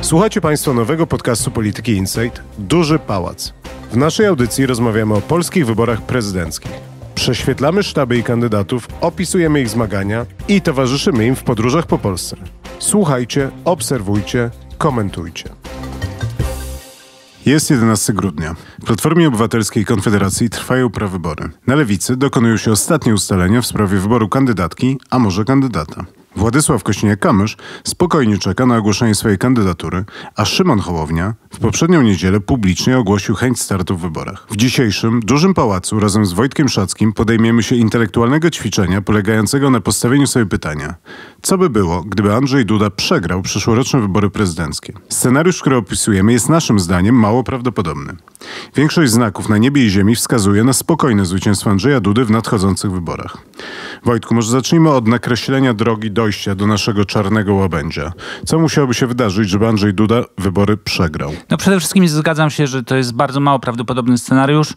Słuchacie Państwo nowego podcastu Polityki Insight Duży Pałac. W naszej audycji rozmawiamy o polskich wyborach prezydenckich. Prześwietlamy sztaby i kandydatów, opisujemy ich zmagania i towarzyszymy im w podróżach po Polsce. Słuchajcie, obserwujcie, komentujcie. Jest 11 grudnia. W Platformie Obywatelskiej i Konfederacji trwają prawybory. Na Lewicy dokonują się ostatnie ustalenia w sprawie wyboru kandydatki, a może kandydata. Władysław Kosiniak-Kamysz spokojnie czeka na ogłoszenie swojej kandydatury, a Szymon Hołownia w poprzednią niedzielę publicznie ogłosił chęć startu w wyborach. W dzisiejszym Dużym Pałacu razem z Wojtkiem Szackim podejmiemy się intelektualnego ćwiczenia polegającego na postawieniu sobie pytania: co by było, gdyby Andrzej Duda przegrał przyszłoroczne wybory prezydenckie? Scenariusz, który opisujemy, jest naszym zdaniem mało prawdopodobny. Większość znaków na niebie i ziemi wskazuje na spokojne zwycięstwo Andrzeja Dudy w nadchodzących wyborach. Wojtku, może zacznijmy od nakreślenia drogi dojścia do naszego czarnego łabędzia. Co musiałoby się wydarzyć, żeby Andrzej Duda wybory przegrał? No przede wszystkim zgadzam się, że to jest bardzo mało prawdopodobny scenariusz,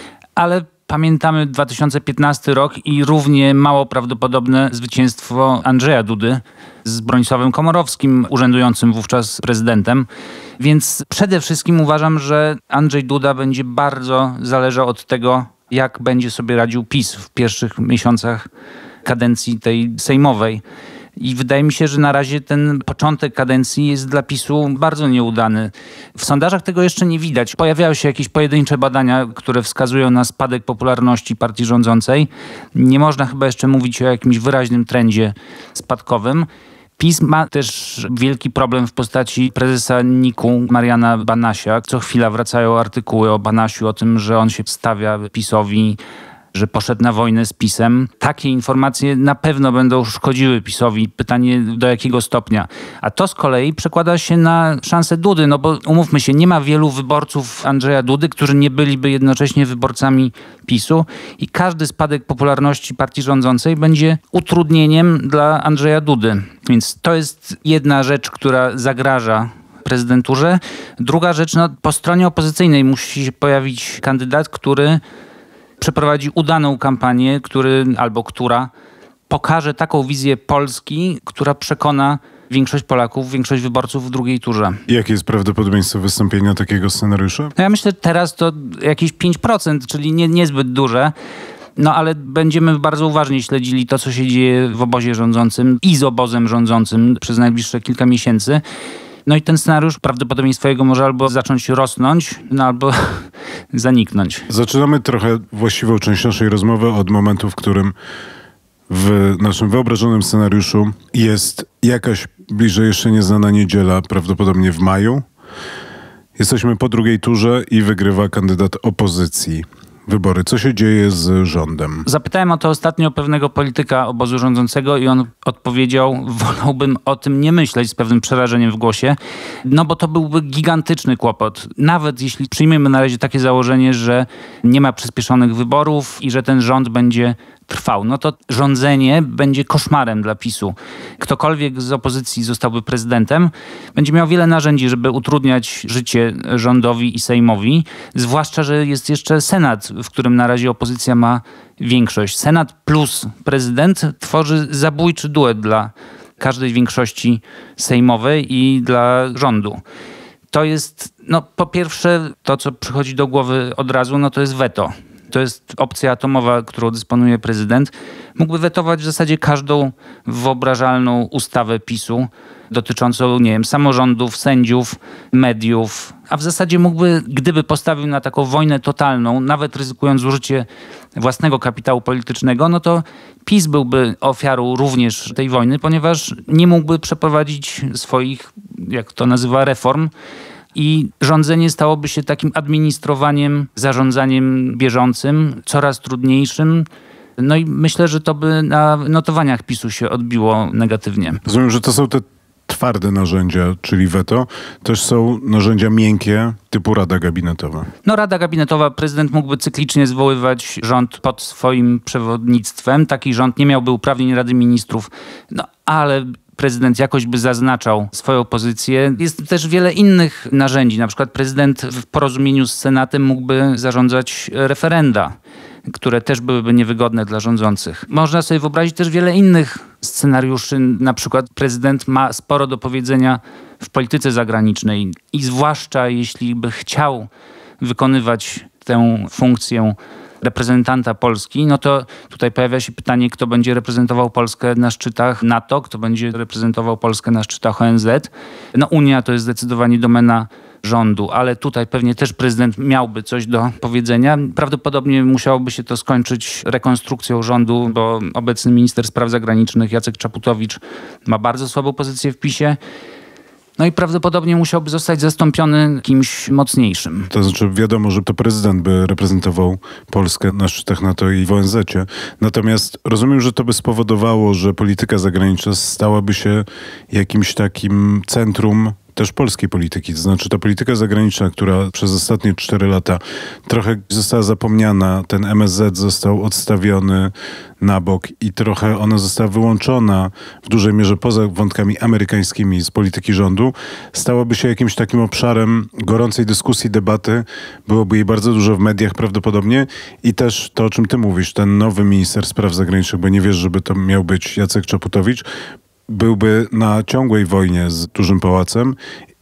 ale pamiętamy 2015 rok i równie mało prawdopodobne zwycięstwo Andrzeja Dudy z Bronisławem Komorowskim, urzędującym wówczas prezydentem. Więc przede wszystkim uważam, że Andrzej Duda będzie bardzo zależał od tego, jak będzie sobie radził PiS w pierwszych miesiącach kadencji tej sejmowej. I wydaje mi się, że na razie ten początek kadencji jest dla PiS-u bardzo nieudany. W sondażach tego jeszcze nie widać. Pojawiają się jakieś pojedyncze badania, które wskazują na spadek popularności partii rządzącej. Nie można chyba jeszcze mówić o jakimś wyraźnym trendzie spadkowym. PiS ma też wielki problem w postaci prezesa NIK-u Mariana Banasia. Co chwila wracają artykuły o Banasiu, o tym, że on się stawia PiS-owi, że poszedł na wojnę z PiS-em. Takie informacje na pewno będą szkodziły PiS-owi. Pytanie, do jakiego stopnia. A to z kolei przekłada się na szansę Dudy, no bo umówmy się, nie ma wielu wyborców Andrzeja Dudy, którzy nie byliby jednocześnie wyborcami PiS-u i każdy spadek popularności partii rządzącej będzie utrudnieniem dla Andrzeja Dudy. Więc to jest jedna rzecz, która zagraża prezydenturze. Druga rzecz, no po stronie opozycyjnej musi się pojawić kandydat, który przeprowadzi udaną kampanię, która pokaże taką wizję Polski, która przekona większość Polaków, większość wyborców w drugiej turze. Jakie jest prawdopodobieństwo wystąpienia takiego scenariusza? No ja myślę, że teraz to jakieś 5%, czyli niezbyt duże. No ale będziemy bardzo uważnie śledzili to, co się dzieje w obozie rządzącym i z obozem rządzącym przez najbliższe kilka miesięcy. No i ten scenariusz prawdopodobieństwo jego może albo zacząć rosnąć, albo zaniknąć. Zaczynamy trochę właściwą część naszej rozmowy od momentu, w którym w naszym wyobrażonym scenariuszu jest jakaś bliżej jeszcze nieznana niedziela, prawdopodobnie w maju. Jesteśmy po drugiej turze i wygrywa kandydat opozycji wybory. Co się dzieje z rządem? Zapytałem o to ostatnio pewnego polityka obozu rządzącego i on odpowiedział: wolałbym o tym nie myśleć, z pewnym przerażeniem w głosie, no bo to byłby gigantyczny kłopot. Nawet jeśli przyjmiemy na razie takie założenie, że nie ma przyspieszonych wyborów i że ten rząd będzie trwał, no to rządzenie będzie koszmarem dla PiS-u. Ktokolwiek z opozycji zostałby prezydentem, będzie miał wiele narzędzi, żeby utrudniać życie rządowi i Sejmowi, zwłaszcza, że jest jeszcze Senat, w którym na razie opozycja ma większość. Senat plus prezydent tworzy zabójczy duet dla każdej większości sejmowej i dla rządu. To jest, no po pierwsze, to co przychodzi do głowy od razu, no to jest weto. To jest opcja atomowa, którą dysponuje prezydent. Mógłby wetować w zasadzie każdą wyobrażalną ustawę PiS-u dotyczącą, nie wiem, samorządów, sędziów, mediów. A w zasadzie mógłby, gdyby postawił na taką wojnę totalną, nawet ryzykując zużycie własnego kapitału politycznego, no to PiS byłby ofiarą również tej wojny, ponieważ nie mógłby przeprowadzić swoich, jak to nazywa, reform. I rządzenie stałoby się takim administrowaniem, zarządzaniem bieżącym, coraz trudniejszym. No i myślę, że to by na notowaniach PiS-u się odbiło negatywnie. Rozumiem, że to są te twarde narzędzia, czyli weto. Też są narzędzia miękkie, typu Rada Gabinetowa. No Rada Gabinetowa, prezydent mógłby cyklicznie zwoływać rząd pod swoim przewodnictwem. Taki rząd nie miałby uprawnień Rady Ministrów, no ale prezydent jakoś by zaznaczał swoją pozycję. Jest też wiele innych narzędzi. Na przykład prezydent w porozumieniu z Senatem mógłby zarządzać referenda. które też byłyby niewygodne dla rządzących. Można sobie wyobrazić też wiele innych scenariuszy. Na przykład prezydent ma sporo do powiedzenia w polityce zagranicznej i zwłaszcza jeśli by chciał wykonywać tę funkcję reprezentanta Polski, no to tutaj pojawia się pytanie, kto będzie reprezentował Polskę na szczytach NATO, kto będzie reprezentował Polskę na szczytach ONZ. No Unia to jest zdecydowanie domena rządu, ale tutaj pewnie też prezydent miałby coś do powiedzenia. Prawdopodobnie musiałoby się to skończyć rekonstrukcją rządu, bo obecny minister spraw zagranicznych Jacek Czaputowicz ma bardzo słabą pozycję w PiS-ie. No i prawdopodobnie musiałby zostać zastąpiony kimś mocniejszym. To znaczy wiadomo, że to prezydent by reprezentował Polskę na szczytach NATO i w ONZ-cie. Natomiast rozumiem, że to by spowodowało, że polityka zagraniczna stałaby się jakimś takim centrum też polskiej polityki. To znaczy ta polityka zagraniczna, która przez ostatnie 4 lata trochę została zapomniana, ten MSZ został odstawiony na bok i trochę ona została wyłączona w dużej mierze poza wątkami amerykańskimi z polityki rządu, stałaby się jakimś takim obszarem gorącej dyskusji, debaty. Byłoby jej bardzo dużo w mediach prawdopodobnie i też to, o czym ty mówisz, ten nowy minister spraw zagranicznych, bo nie wiesz, żeby to miał być Jacek Czaputowicz, byłby na ciągłej wojnie z dużym pałacem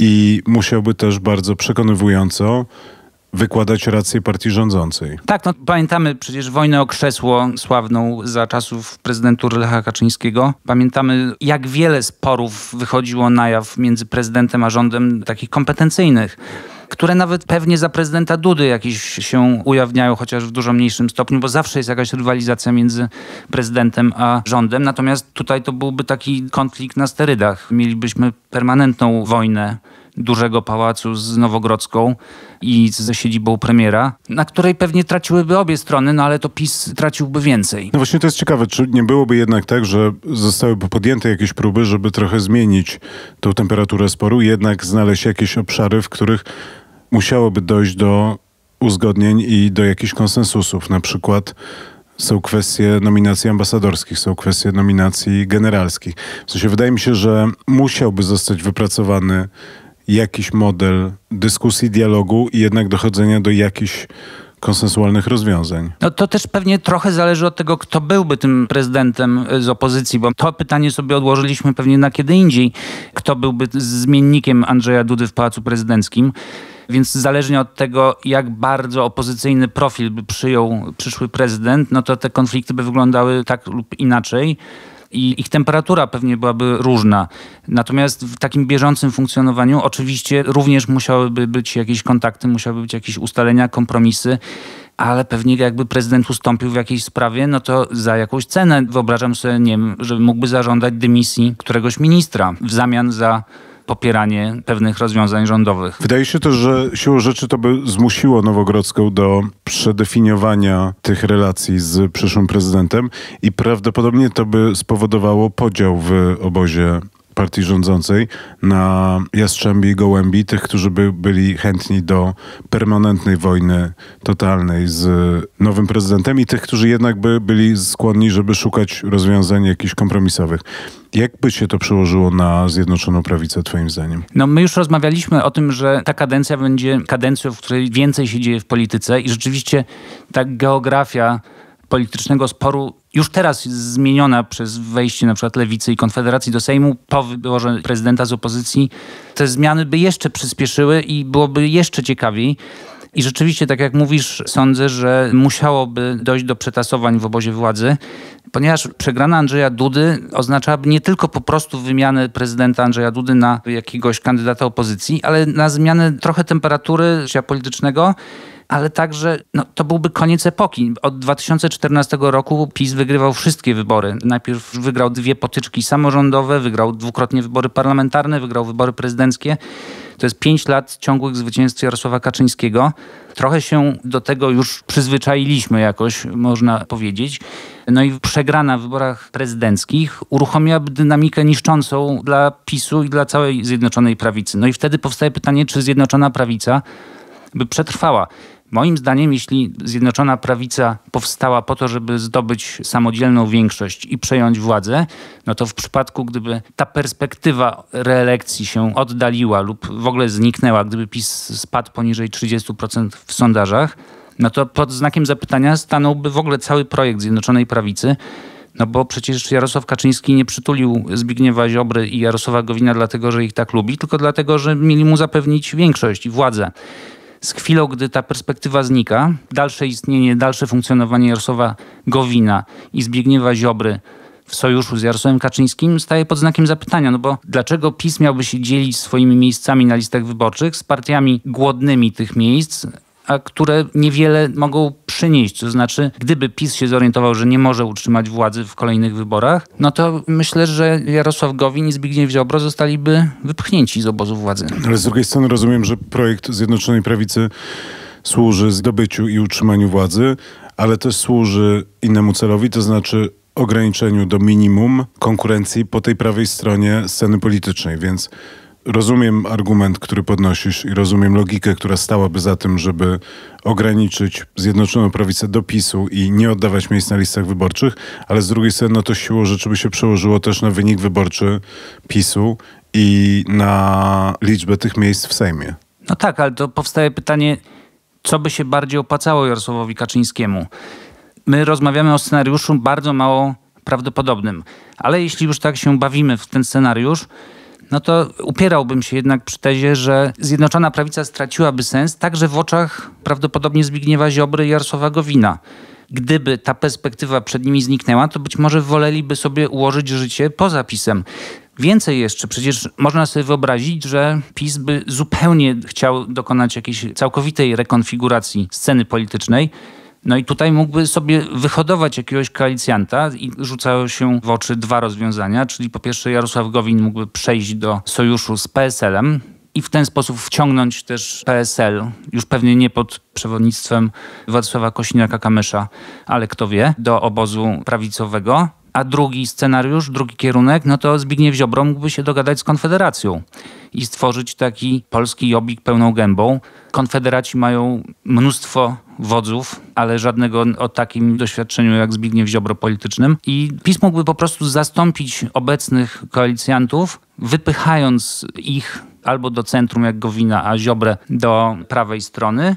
i musiałby też bardzo przekonywująco wykładać rację partii rządzącej. Tak, no pamiętamy przecież wojnę o krzesło sławną za czasów prezydentury Lecha Kaczyńskiego. Pamiętamy, jak wiele sporów wychodziło na jaw między prezydentem a rządem takich kompetencyjnych, które nawet pewnie za prezydenta Dudy jakieś się ujawniają, chociaż w dużo mniejszym stopniu, bo zawsze jest jakaś rywalizacja między prezydentem a rządem. Natomiast tutaj to byłby taki konflikt na sterydach. Mielibyśmy permanentną wojnę dużego pałacu z Nowogrodzką i ze siedzibą premiera, na której pewnie traciłyby obie strony, no ale to PiS traciłby więcej. No właśnie to jest ciekawe, czy nie byłoby jednak tak, że zostałyby podjęte jakieś próby, żeby trochę zmienić tą temperaturę sporu i jednak znaleźć jakieś obszary, w których musiałoby dojść do uzgodnień i do jakichś konsensusów. Na przykład są kwestie nominacji ambasadorskich, są kwestie nominacji generalskich. W sensie wydaje mi się, że musiałby zostać wypracowany jakiś model dyskusji, dialogu i jednak dochodzenia do jakichś konsensualnych rozwiązań. No to też pewnie trochę zależy od tego, kto byłby tym prezydentem z opozycji, bo to pytanie sobie odłożyliśmy pewnie na kiedy indziej. Kto byłby zmiennikiem Andrzeja Dudy w Pałacu Prezydenckim. Więc zależnie od tego, jak bardzo opozycyjny profil by przyjął przyszły prezydent, no to te konflikty by wyglądały tak lub inaczej. I ich temperatura pewnie byłaby różna. Natomiast w takim bieżącym funkcjonowaniu oczywiście również musiałyby być jakieś kontakty, musiałyby być jakieś ustalenia, kompromisy, ale pewnie jakby prezydent ustąpił w jakiejś sprawie, no to za jakąś cenę. Wyobrażam sobie, nie wiem, że mógłby zażądać dymisji któregoś ministra w zamian za popieranie pewnych rozwiązań rządowych. Wydaje się też, że siłą rzeczy to by zmusiło Nowogrodzką do przedefiniowania tych relacji z przyszłym prezydentem i prawdopodobnie to by spowodowało podział w obozie partii rządzącej na Jastrzębi i Gołębi, tych, którzy by byli chętni do permanentnej wojny totalnej z nowym prezydentem i tych, którzy jednak by byli skłonni, żeby szukać rozwiązań jakichś kompromisowych. Jak by się to przełożyło na Zjednoczoną Prawicę, twoim zdaniem? No my już rozmawialiśmy o tym, że ta kadencja będzie kadencją, w której więcej się dzieje w polityce i rzeczywiście ta geografia politycznego sporu już teraz jest zmieniona przez wejście na przykład Lewicy i Konfederacji do Sejmu po wyborze prezydenta z opozycji. Te zmiany by jeszcze przyspieszyły i byłoby jeszcze ciekawiej. I rzeczywiście, tak jak mówisz, sądzę, że musiałoby dojść do przetasowań w obozie władzy, ponieważ przegrana Andrzeja Dudy oznaczałaby nie tylko po prostu wymianę prezydenta Andrzeja Dudy na jakiegoś kandydata opozycji, ale na zmianę trochę temperatury życia politycznego, ale także to byłby koniec epoki. Od 2014 roku PiS wygrywał wszystkie wybory. Najpierw wygrał 2 potyczki samorządowe, wygrał 2-krotnie wybory parlamentarne, wygrał wybory prezydenckie. To jest 5 lat ciągłych zwycięstw Jarosława Kaczyńskiego. Trochę się do tego już przyzwyczailiśmy jakoś, można powiedzieć. No i przegrana w wyborach prezydenckich uruchomiłaby dynamikę niszczącą dla PiS-u i dla całej Zjednoczonej Prawicy. No i wtedy powstaje pytanie, czy Zjednoczona Prawica by przetrwała. Moim zdaniem, jeśli Zjednoczona Prawica powstała po to, żeby zdobyć samodzielną większość i przejąć władzę, no to w przypadku, gdyby ta perspektywa reelekcji się oddaliła lub w ogóle zniknęła, gdyby PiS spadł poniżej 30% w sondażach, no to pod znakiem zapytania stanąłby w ogóle cały projekt Zjednoczonej Prawicy. No bo przecież Jarosław Kaczyński nie przytulił Zbigniewa Ziobry i Jarosława Gowina dlatego, że ich tak lubi, tylko dlatego, że mieli mu zapewnić większość i władzę. Z chwilą, gdy ta perspektywa znika, dalsze istnienie, dalsze funkcjonowanie Jarosława Gowina i Zbigniewa Ziobry w sojuszu z Jarosławem Kaczyńskim staje pod znakiem zapytania. No bo dlaczego PiS miałby się dzielić swoimi miejscami na listach wyborczych z partiami głodnymi tych miejsc, a które niewiele mogą przynieść. To znaczy, gdyby PiS się zorientował, że nie może utrzymać władzy w kolejnych wyborach, no to myślę, że Jarosław Gowin i Zbigniew Ziobro zostaliby wypchnięci z obozu władzy. Ale z drugiej strony rozumiem, że projekt Zjednoczonej Prawicy służy zdobyciu i utrzymaniu władzy, ale też służy innemu celowi, to znaczy ograniczeniu do minimum konkurencji po tej prawej stronie sceny politycznej, więc rozumiem argument, który podnosisz i rozumiem logikę, która stałaby za tym, żeby ograniczyć Zjednoczoną Prawicę do PiS-u i nie oddawać miejsc na listach wyborczych, ale z drugiej strony no to siłą rzeczy by się przełożyło też na wynik wyborczy PiS-u i na liczbę tych miejsc w Sejmie. No tak, ale to powstaje pytanie, co by się bardziej opłacało Jarosławowi Kaczyńskiemu? My rozmawiamy o scenariuszu bardzo mało prawdopodobnym, ale jeśli już tak się bawimy w ten scenariusz, no to upierałbym się jednak przy tezie, że Zjednoczona Prawica straciłaby sens także w oczach prawdopodobnie Zbigniewa Ziobry i Jarosława Gowina. Gdyby ta perspektywa przed nimi zniknęła, to być może woleliby sobie ułożyć życie poza PiS-em. Więcej jeszcze, przecież można sobie wyobrazić, że PiS by zupełnie chciał dokonać jakiejś całkowitej rekonfiguracji sceny politycznej. No i tutaj mógłby sobie wyhodować jakiegoś koalicjanta i rzucają się w oczy dwa rozwiązania, czyli po pierwsze Jarosław Gowin mógłby przejść do sojuszu z PSL-em i w ten sposób wciągnąć też PSL, już pewnie nie pod przewodnictwem Władysława Kosiniaka-Kamysza, ale kto wie, do obozu prawicowego. A drugi scenariusz, drugi kierunek, no to Zbigniew Ziobro mógłby się dogadać z Konfederacją i stworzyć taki polski Jobbik pełną gębą. Konfederaci mają mnóstwo wodzów, ale żadnego o takim doświadczeniu jak Zbigniew Ziobro politycznym. I PiS mógłby po prostu zastąpić obecnych koalicjantów, wypychając ich albo do centrum jak Gowina, a Ziobrę do prawej strony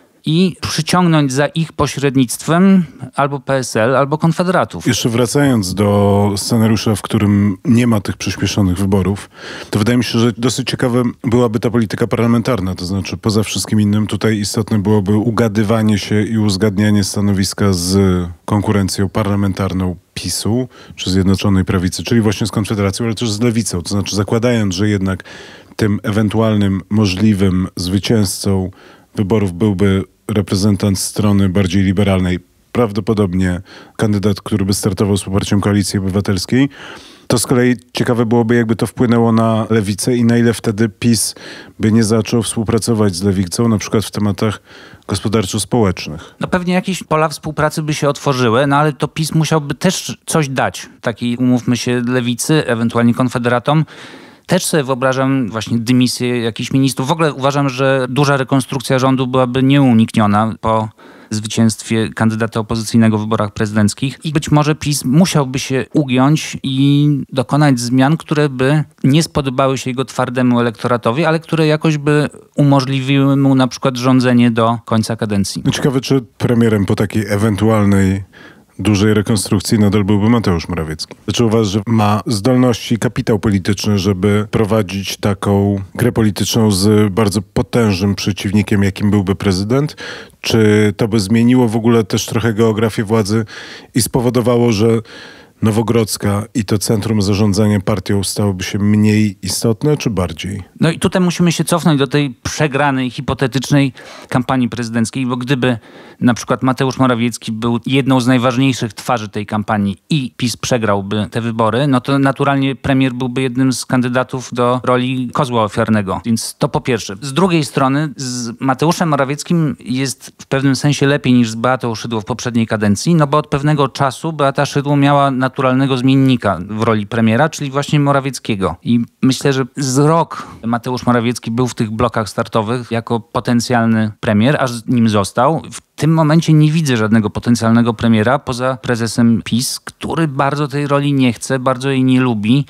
i przyciągnąć za ich pośrednictwem albo PSL, albo Konfederatów. Jeszcze wracając do scenariusza, w którym nie ma tych przyspieszonych wyborów, to wydaje mi się, że dosyć ciekawa byłaby ta polityka parlamentarna. To znaczy poza wszystkim innym tutaj istotne byłoby ugadywanie się i uzgadnianie stanowiska z konkurencją parlamentarną PiS-u czy Zjednoczonej Prawicy, czyli właśnie z Konfederacją, ale też z Lewicą. To znaczy zakładając, że jednak tym ewentualnym możliwym zwycięzcą wyborów byłby reprezentant strony bardziej liberalnej, prawdopodobnie kandydat, który by startował z poparciem Koalicji Obywatelskiej, to z kolei ciekawe byłoby, jakby to wpłynęło na Lewicę i na ile wtedy PiS by nie zaczął współpracować z Lewicą, na przykład w tematach gospodarczo-społecznych. No pewnie jakieś pola współpracy by się otworzyły, no ale to PiS musiałby też coś dać, takiej, umówmy się, Lewicy, ewentualnie Konfederatom. Też sobie wyobrażam właśnie dymisję jakichś ministrów. W ogóle uważam, że duża rekonstrukcja rządu byłaby nieunikniona po zwycięstwie kandydata opozycyjnego w wyborach prezydenckich. I być może PiS musiałby się ugiąć i dokonać zmian, które by nie spodobały się jego twardemu elektoratowi, ale które jakoś by umożliwiły mu na przykład rządzenie do końca kadencji. No ciekawe, czy premierem po takiej ewentualnej dużej rekonstrukcji nadal byłby Mateusz Morawiecki. Czy uważasz, że ma zdolności, kapitał polityczny, żeby prowadzić taką grę polityczną z bardzo potężnym przeciwnikiem, jakim byłby prezydent? Czy to by zmieniło w ogóle też trochę geografię władzy i spowodowało, że Nowogrodzka i to centrum zarządzania partią stałoby się mniej istotne, czy bardziej? No i tutaj musimy się cofnąć do tej przegranej, hipotetycznej kampanii prezydenckiej, bo gdyby na przykład Mateusz Morawiecki był jedną z najważniejszych twarzy tej kampanii i PiS przegrałby te wybory, no to naturalnie premier byłby jednym z kandydatów do roli kozła ofiarnego. Więc to po pierwsze. Z drugiej strony z Mateuszem Morawieckim jest w pewnym sensie lepiej niż z Beatą Szydło w poprzedniej kadencji, no bo od pewnego czasu Beata Szydło miała naturalnego zmiennika w roli premiera, czyli właśnie Morawieckiego. I myślę, że z rok Mateusz Morawiecki był w tych blokach startowych jako potencjalny premier, aż nim został. W tym momencie nie widzę żadnego potencjalnego premiera poza prezesem PiS, który bardzo tej roli nie chce, bardzo jej nie lubi.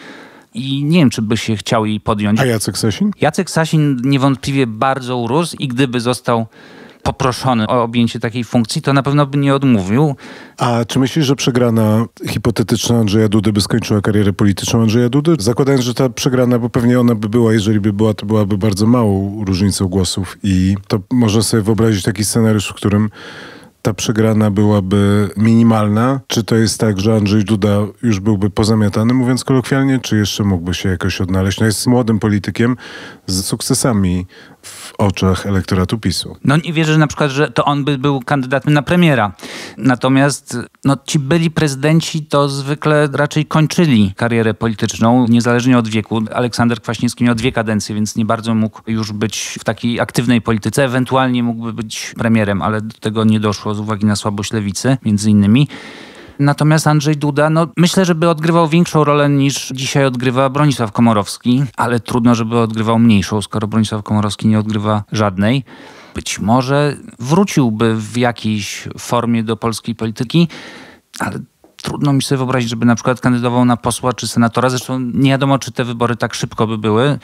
I nie wiem, czy by się chciał jej podjąć. A Jacek Sasin? Jacek Sasin niewątpliwie bardzo urósł i gdyby został poproszony o objęcie takiej funkcji, to na pewno by nie odmówił. A czy myślisz, że przegrana hipotetyczna Andrzeja Dudy by skończyła karierę polityczną Andrzeja Dudy? Zakładając, że ta przegrana, bo pewnie ona by była, jeżeli by była, to byłaby bardzo małą różnicą głosów i to można sobie wyobrazić taki scenariusz, w którym ta przegrana byłaby minimalna. Czy to jest tak, że Andrzej Duda już byłby pozamiatany, mówiąc kolokwialnie, czy jeszcze mógłby się jakoś odnaleźć? No jest młodym politykiem z sukcesami w oczach elektoratu PiS-u. No nie wierzę na przykład, że to on by był kandydatem na premiera. Natomiast ci byli prezydenci to zwykle raczej kończyli karierę polityczną, niezależnie od wieku. Aleksander Kwaśniewski miał 2 kadencje, więc nie bardzo mógł już być w takiej aktywnej polityce. Ewentualnie mógłby być premierem, ale do tego nie doszło z uwagi na słabość lewicy, między innymi. Natomiast Andrzej Duda, myślę, że by odgrywał większą rolę niż dzisiaj odgrywa Bronisław Komorowski, ale trudno, żeby odgrywał mniejszą, skoro Bronisław Komorowski nie odgrywa żadnej. Być może wróciłby w jakiejś formie do polskiej polityki, ale trudno mi sobie wyobrazić, żeby na przykład kandydował na posła czy senatora. Zresztą nie wiadomo, czy te wybory tak szybko by były.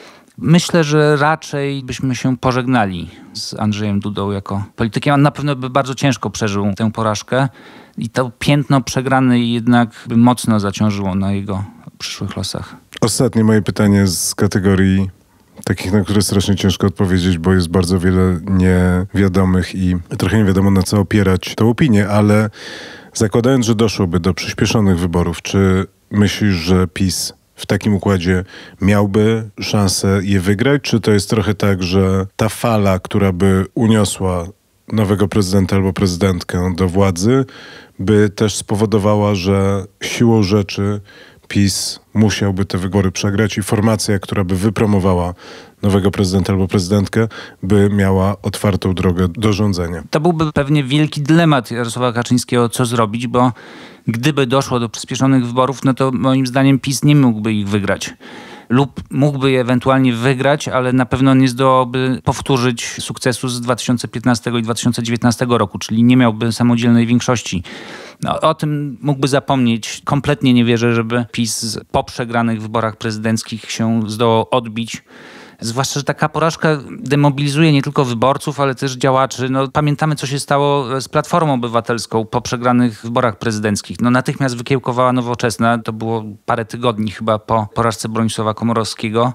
Myślę, że raczej byśmy się pożegnali z Andrzejem Dudą jako politykiem. On na pewno by bardzo ciężko przeżył tę porażkę i to piętno przegrany jednak by mocno zaciążyło na jego przyszłych losach. Ostatnie moje pytanie z kategorii takich, na które strasznie ciężko odpowiedzieć, bo jest bardzo wiele niewiadomych i trochę nie wiadomo, na co opierać tę opinię, ale zakładając, że doszłoby do przyspieszonych wyborów, czy myślisz, że PiS w takim układzie miałby szansę je wygrać? Czy to jest trochę tak, że ta fala, która by uniosła nowego prezydenta albo prezydentkę do władzy, by też spowodowała, że siłą rzeczy PiS musiałby te wybory przegrać i formacja, która by wypromowała nowego prezydenta albo prezydentkę, by miała otwartą drogę do rządzenia? To byłby pewnie wielki dylemat Jarosława Kaczyńskiego, co zrobić, bo gdyby doszło do przyspieszonych wyborów, to moim zdaniem PiS nie mógłby ich wygrać. Lub mógłby je ewentualnie wygrać, ale na pewno nie zdołałby powtórzyć sukcesu z 2015 i 2019 roku, czyli nie miałby samodzielnej większości. O tym mógłby zapomnieć. Kompletnie nie wierzę, żeby PiS po przegranych wyborach prezydenckich się zdołał odbić. Zwłaszcza, że taka porażka demobilizuje nie tylko wyborców, ale też działaczy. Pamiętamy, co się stało z Platformą Obywatelską po przegranych wyborach prezydenckich. Natychmiast wykiełkowała Nowoczesna. To było parę tygodni chyba po porażce Bronisława Komorowskiego.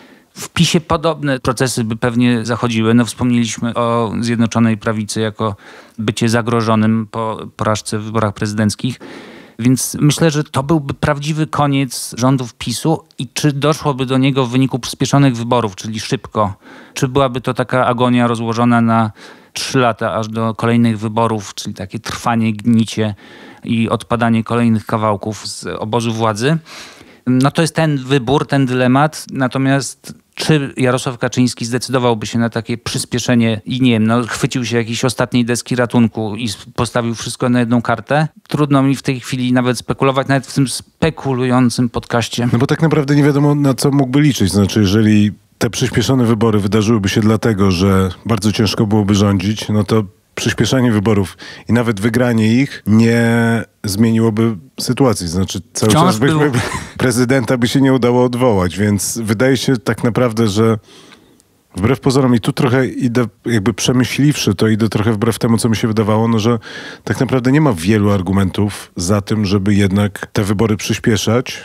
W PiS-ie podobne procesy by pewnie zachodziły. Wspomnieliśmy o Zjednoczonej Prawicy jako bycie zagrożonym po porażce w wyborach prezydenckich. Więc myślę, że to byłby prawdziwy koniec rządów PiS-u i czy doszłoby do niego w wyniku przyspieszonych wyborów, czyli szybko, czy byłaby to taka agonia rozłożona na 3 lata aż do kolejnych wyborów, czyli takie trwanie, gnicie i odpadanie kolejnych kawałków z obozu władzy. To jest ten wybór, ten dylemat. Natomiast czy Jarosław Kaczyński zdecydowałby się na takie przyspieszenie i nie wiem, chwycił się jakiejś ostatniej deski ratunku i postawił wszystko na jedną kartę? Trudno mi w tej chwili nawet spekulować, nawet w tym spekulującym podcaście. Bo tak naprawdę nie wiadomo, na co mógłby liczyć. Znaczy, jeżeli te przyspieszone wybory wydarzyłyby się dlatego, że bardzo ciężko byłoby rządzić, to przyspieszanie wyborów i nawet wygranie ich nie zmieniłoby sytuacji. Znaczy cały czas prezydenta by się nie udało odwołać, więc wydaje się tak naprawdę, że wbrew pozorom i tu trochę idę, jakby przemyśliwszy to, idę trochę wbrew temu, co mi się wydawało, że tak naprawdę nie ma wielu argumentów za tym, żeby jednak te wybory przyspieszać,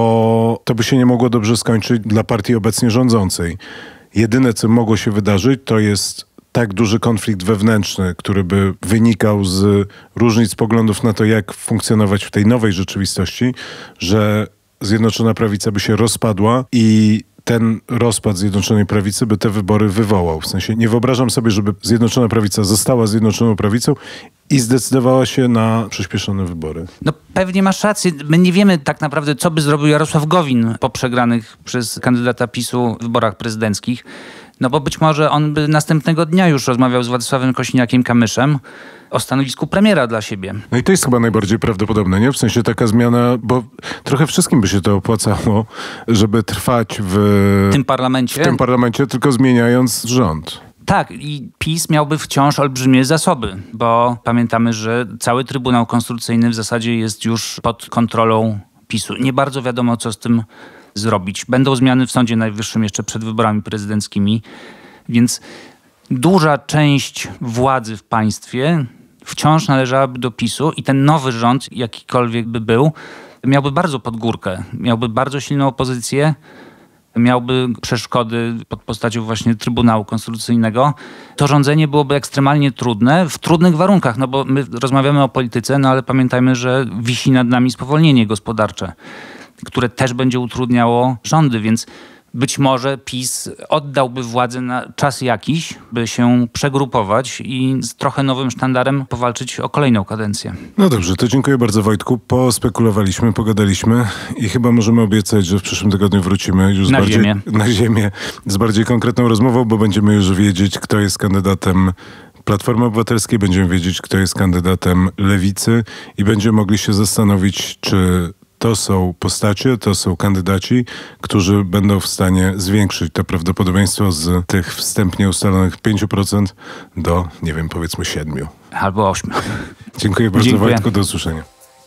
bo to by się nie mogło dobrze skończyć dla partii obecnie rządzącej. Jedyne, co mogło się wydarzyć, to jest tak duży konflikt wewnętrzny, który by wynikał z różnic poglądów na to, jak funkcjonować w tej nowej rzeczywistości, że Zjednoczona Prawica by się rozpadła i ten rozpad Zjednoczonej Prawicy by te wybory wywołał. W sensie nie wyobrażam sobie, żeby Zjednoczona Prawica została Zjednoczoną Prawicą i zdecydowała się na przyspieszone wybory. Pewnie masz rację. My nie wiemy tak naprawdę, co by zrobił Jarosław Gowin po przegranych przez kandydata PiS-u wyborach prezydenckich. Bo być może on by następnego dnia już rozmawiał z Władysławem Kosiniakiem-Kamyszem o stanowisku premiera dla siebie. I to jest chyba najbardziej prawdopodobne, nie? W sensie taka zmiana, bo trochę wszystkim by się to opłacało, żeby trwać w tym parlamencie, tylko zmieniając rząd. Tak, i PiS miałby wciąż olbrzymie zasoby, bo pamiętamy, że cały Trybunał Konstytucyjny w zasadzie jest już pod kontrolą PiS-u. Nie bardzo wiadomo, co z tym zrobić. Będą zmiany w Sądzie Najwyższym jeszcze przed wyborami prezydenckimi, więc duża część władzy w państwie wciąż należałaby do PiS-u i ten nowy rząd, jakikolwiek by był, miałby bardzo pod górkę, miałby bardzo silną opozycję, miałby przeszkody pod postacią właśnie Trybunału Konstytucyjnego. To rządzenie byłoby ekstremalnie trudne, w trudnych warunkach, no bo my rozmawiamy o polityce, no ale pamiętajmy, że wisi nad nami spowolnienie gospodarcze, które też będzie utrudniało rządy, więc być może PiS oddałby władzę na czas jakiś, by się przegrupować i z trochę nowym sztandarem powalczyć o kolejną kadencję. No dobrze, to dziękuję bardzo, Wojtku. Pospekulowaliśmy, pogadaliśmy i chyba możemy obiecać, że w przyszłym tygodniu wrócimy już na ziemię z bardziej konkretną rozmową, bo będziemy już wiedzieć, kto jest kandydatem Platformy Obywatelskiej, będziemy wiedzieć, kto jest kandydatem Lewicy i będziemy mogli się zastanowić, czy to są postacie, to są kandydaci, którzy będą w stanie zwiększyć to prawdopodobieństwo z tych wstępnie ustalonych 5% do, nie wiem, powiedzmy 7%. Albo 8%. Dziękuję bardzo, Wojtku, do usłyszenia.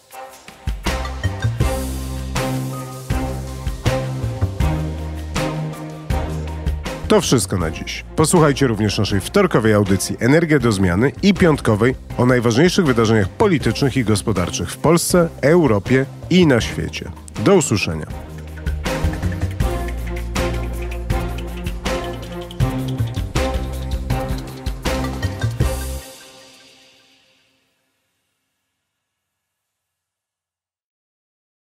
To wszystko na dziś. Posłuchajcie również naszej wtorkowej audycji Energia do Zmiany i piątkowej o najważniejszych wydarzeniach politycznych i gospodarczych w Polsce, Europie i na świecie. Do usłyszenia.